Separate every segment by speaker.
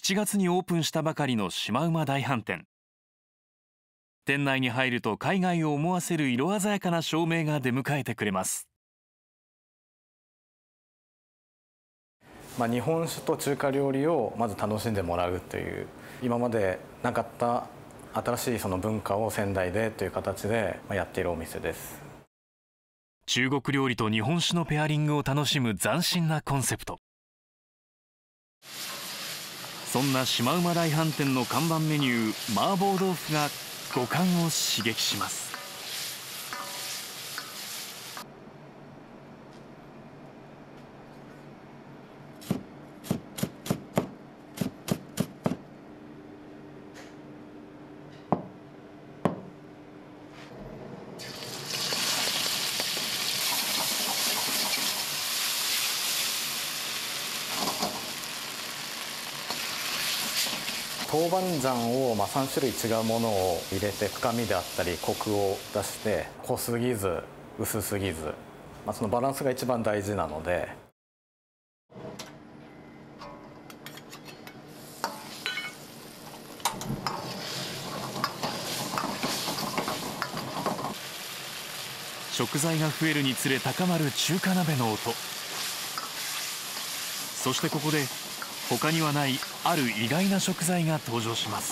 Speaker 1: 7月にオープンしたばかりのシマウマ大飯店。店内に入ると海外を思わせる色鮮やかな照明が出迎えてくれます。
Speaker 2: 日本酒と中華料理をまず楽しんでもらうという、今までなかった新しいその文化を仙台でという形でやっているお店です。
Speaker 1: 中国料理と日本酒のペアリングを楽しむ斬新なコンセプト。そんなシマウマ大飯店の看板メニュー、麻婆豆腐が五感を刺激します。
Speaker 2: 豆板醤を3種類違うものを入れて、深みであったりコクを出して、濃すぎず薄すぎず、そのバランスが一番大事なので。
Speaker 1: 食材が増えるにつれ高まる中華鍋の音。そしてここで他にはないある意外な食材が登場します。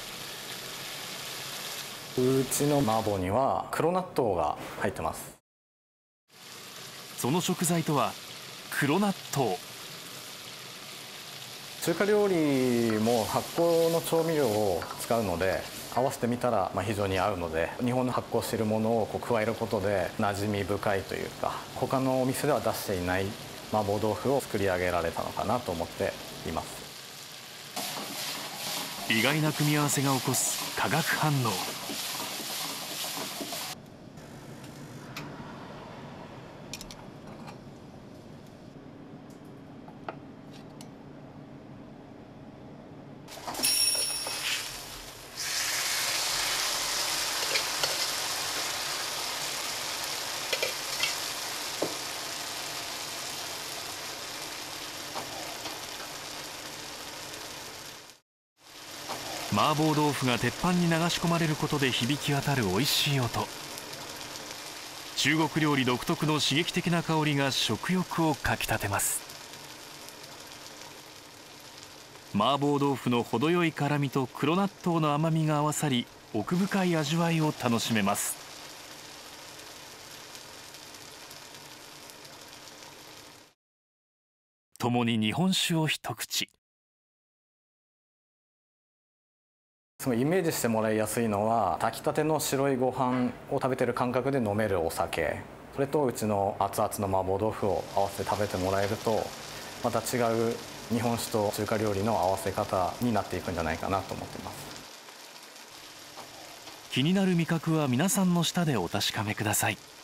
Speaker 2: うちの麻婆には黒納豆が入ってます。
Speaker 1: その食材とは黒納豆。
Speaker 2: 中華料理も発酵の調味料を使うので、合わせてみたら非常に合うので、日本の発酵しているものを加えることで馴染み深いというか、他のお店では出していない麻婆豆腐を作り上げられたのかなと思っています。
Speaker 1: 意外な組み合わせが起こす化学反応。麻婆豆腐が鉄板に流し込まれることで響き渡る美味しい音。中国料理独特の刺激的な香りが食欲をかきたてます。麻婆豆腐の程よい辛みと黒納豆の甘みが合わさり、奥深い味わいを楽しめます。共に日本酒を一口。
Speaker 2: そのイメージしてもらいやすいのは、炊きたての白いご飯を食べてる感覚で飲めるお酒、それとうちの熱々の麻婆豆腐を合わせて食べてもらえると、また違う日本酒と中華料理の合わせ方になっていくんじゃないかなと思っています。
Speaker 1: 気になる味覚は皆さんの舌でお確かめください。